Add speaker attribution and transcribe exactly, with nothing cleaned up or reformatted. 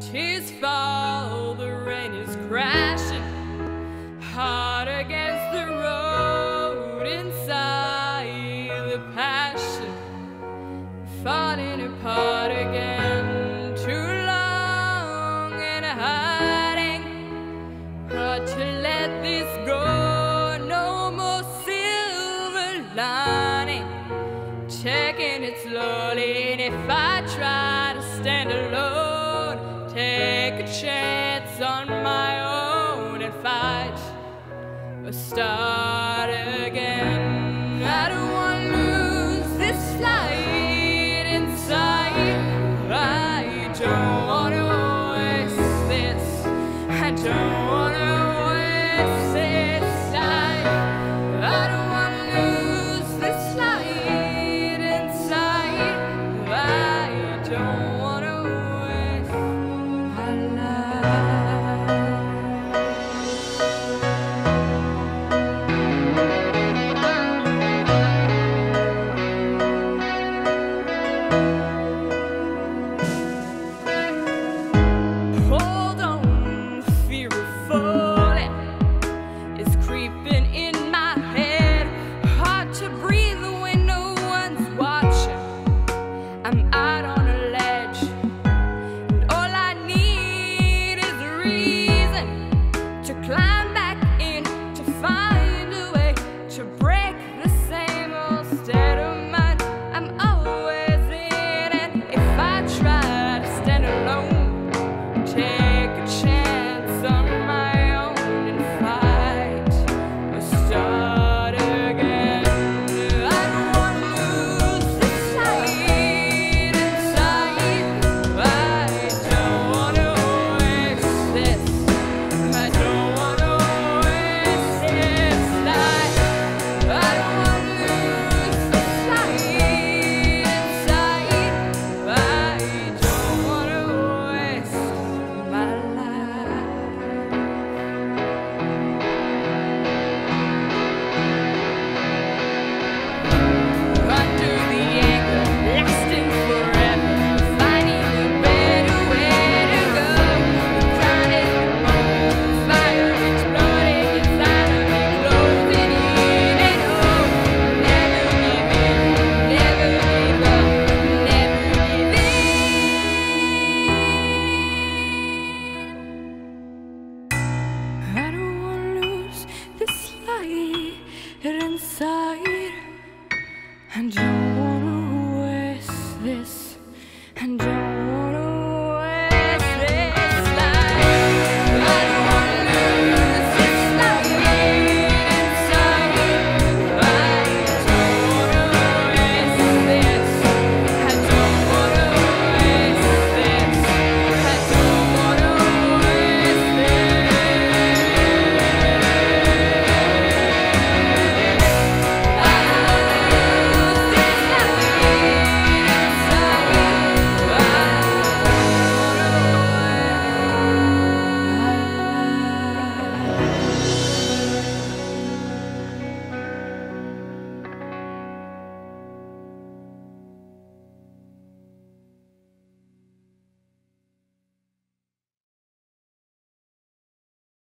Speaker 1: tears fall, the rain is crashing hard against the road. Inside the passion falling apart again. Too long and hiding, hard to let this go. No more silver lining, taking it slowly. And if I try to stand alone, take a chance on my own and fight or start again. I don't want to lose this light inside. I don't want to waste this. I don't